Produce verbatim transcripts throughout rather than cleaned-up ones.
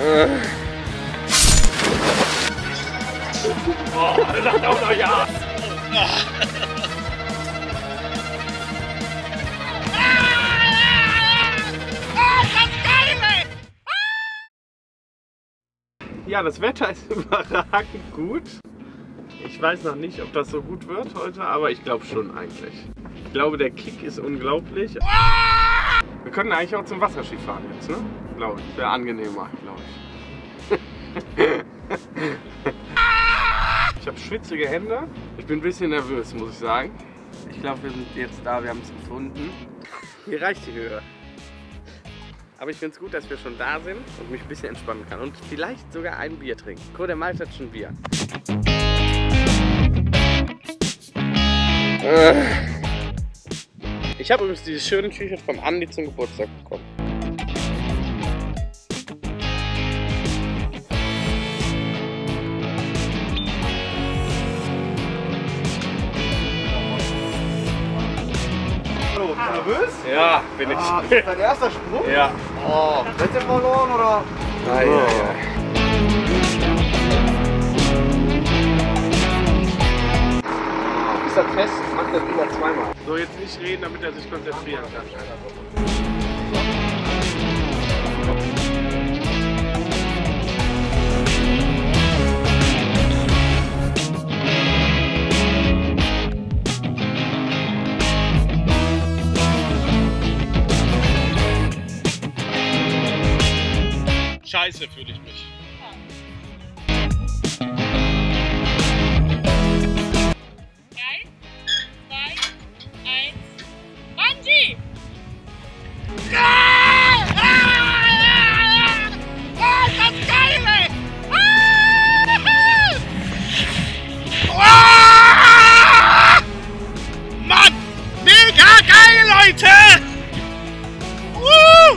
Oh, er sagt auch noch ja. Ja, das Wetter ist überragend gut. Ich weiß noch nicht, ob das so gut wird heute, aber ich glaube schon eigentlich. Ich glaube, der Kick ist unglaublich. Wir können eigentlich auch zum Wasserski fahren jetzt, ne? Glaube ich. Wäre angenehmer, glaube ich. Ich habe schwitzige Hände. Ich bin ein bisschen nervös, muss ich sagen. Ich glaube, wir sind jetzt da, wir haben es gefunden. Hier reicht die Höhe. Aber ich finde es gut, dass wir schon da sind und mich ein bisschen entspannen kann. Und vielleicht sogar ein Bier trinken. Cool, der Malte hat schon Bier. Ich habe übrigens dieses schöne T-Shirt vom Andi zum Geburtstag bekommen. Hallo, nervös? Ja, bin ich. Ah, das ist dein erster Sprung? Ja. Oh, Wette verloren oder? Nein, oh. ja, ja. Ist das fest? Macht das wieder zweimal. So, jetzt nicht reden, damit er sich konzentrieren kann. Scheiße fühle ich mich. drei, zwei, eins, Bungee! Ah! Ah! Ah, ist das geil, ey! Ah! Ah! Mann! Mega geil, Leute! Uh!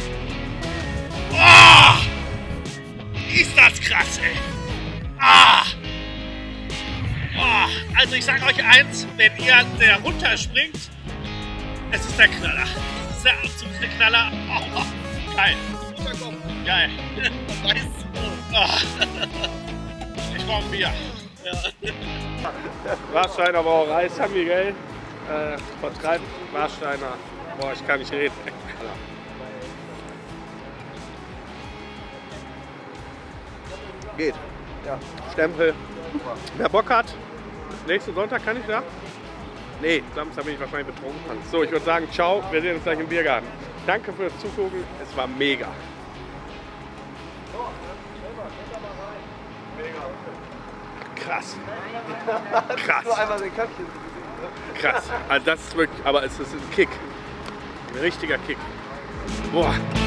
Oh! Ist das krass, ey! Ah! Oh, also ich sage euch eins, wenn ihr der runterspringt, es ist der Knaller. Es ist der absolute Knaller. Oh, geil. Geil. Oh. Ich brauche ein Bier. Ja. Warsteiner Brauerei, San Miguel, äh, vertreibt Warsteiner. Boah, ich kann nicht reden. Geht. Ja. Stempel. Wer Bock hat, nächsten Sonntag kann ich da? Nee, Samstag bin ich wahrscheinlich betrunken. So, ich würde sagen, ciao, wir sehen uns gleich im Biergarten. Danke fürs Zugucken, es war mega. Krass. Krass. Nur einmal den Köpfchen. Krass. Also das ist wirklich, aber es ist ein Kick. Ein richtiger Kick. Boah.